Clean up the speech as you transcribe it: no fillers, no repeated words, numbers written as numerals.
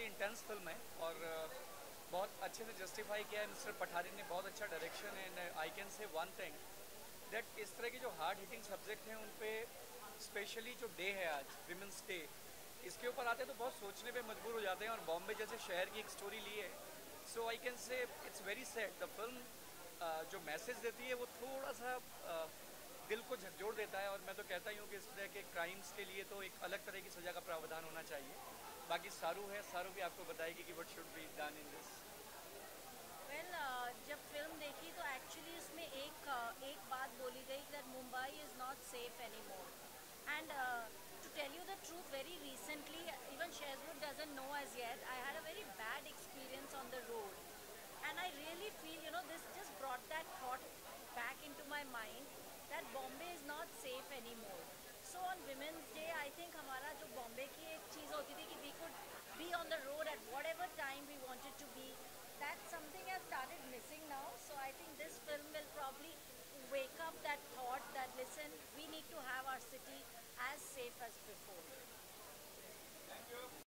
Intense film है और बहुत अच्छे से जस्टिफाई किया है मिस्टर पठारी ने, बहुत अच्छा डायरेक्शन है। And I can say one thing that इस तरह के जो हार्ड हिटिंग सब्जेक्ट हैं उन पे स्पेशली जो डे है आज विमेंस डे, इसके ऊपर आते हैं तो बहुत सोचने पे मजबूर हो जाते हैं। और बॉम्बे जैसे शहर की एक स्टोरी ली है, so I can say it's very sad. The film जो मैसेज देती है वो थोड़ा सा दिल को झकझोर देता है। और मैं तो कहता ही हूँ कि इस तरह के क्राइम्स के लिए तो एक अलग तरह की सज़ा का प्रावधान होना चाहिए। बाकी सारू है, सारू भी आपको बताएगी कि what should be done in this. Well जब फिल्म देखी तो एक्चुअली उसमें एक बात बोली गई that Mumbai is not safe any more and to tell you the truth very recently even Sherwood doesn't know as yet I had a very bad experience on the road and I really feel this just brought that thought back into my mind that Bombay is not safe anymore. So on Women's Day I think हमारा जो बॉम्बे की एक चीज़ होती थी कि we could be on the road at whatever time we wanted to be, that something has started missing now. So I think this film will probably wake up that thought that listen, we need to have our city as safe as before.